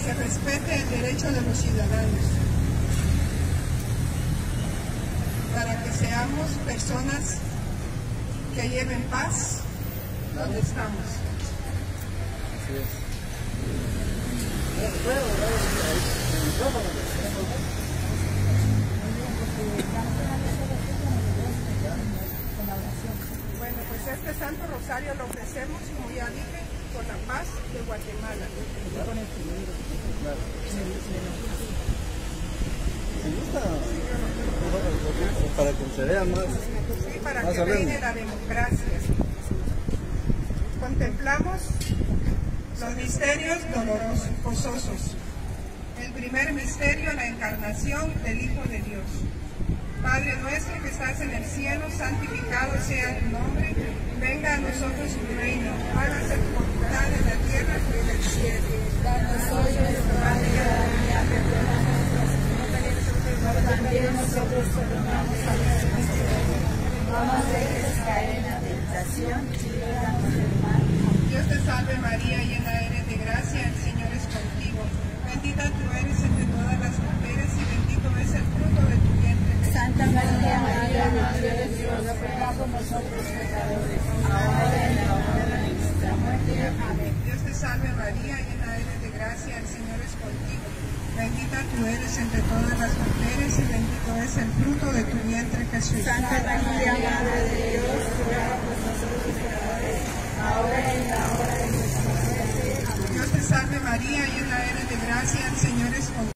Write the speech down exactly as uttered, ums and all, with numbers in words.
se respete el derecho de los ciudadanos, para que seamos personas que lleven paz donde estamos. Así es. Bueno, pues este Santo Rosario lo ofrecemos, como ya dije, por la paz de Guatemala. Para que se vea más. Sí, para más que reine la democracia. Contemplamos los misterios dolorosos, gozosos. El primer misterio, la encarnación del Hijo de Dios. Padre nuestro que estás en el cielo, santificado sea tu nombre. Venga a nosotros tu reino. Hágase tu voluntad en la tierra como en el cielo. Danos hoy nuestro pan de cada día, perdona nuestras ofensas, como también nosotros perdonamos a los que nos ofenden. No nos dejes caer en la tentación y líbranos del mal. Dios te salve María, llena eres de gracia, el Señor es contigo. Bendita tú eres entre todas las mujeres y bendito es el fruto de tu vientre. Santa María, María, Madre de Dios, ruega por nosotros pecadores, ahora y en la hora de nuestra muerte. Amén. Dios te salve María, llena eres de gracia, el Señor es contigo. Bendita tú eres entre todas las mujeres y bendito es el fruto de tu vientre, Jesús. Santa María, Madre de Dios, ruega por nosotros pecadores, ahora y en la hora de nuestra muerte. Amén. Dios te salve María, llena eres de gracia, el Señor es contigo.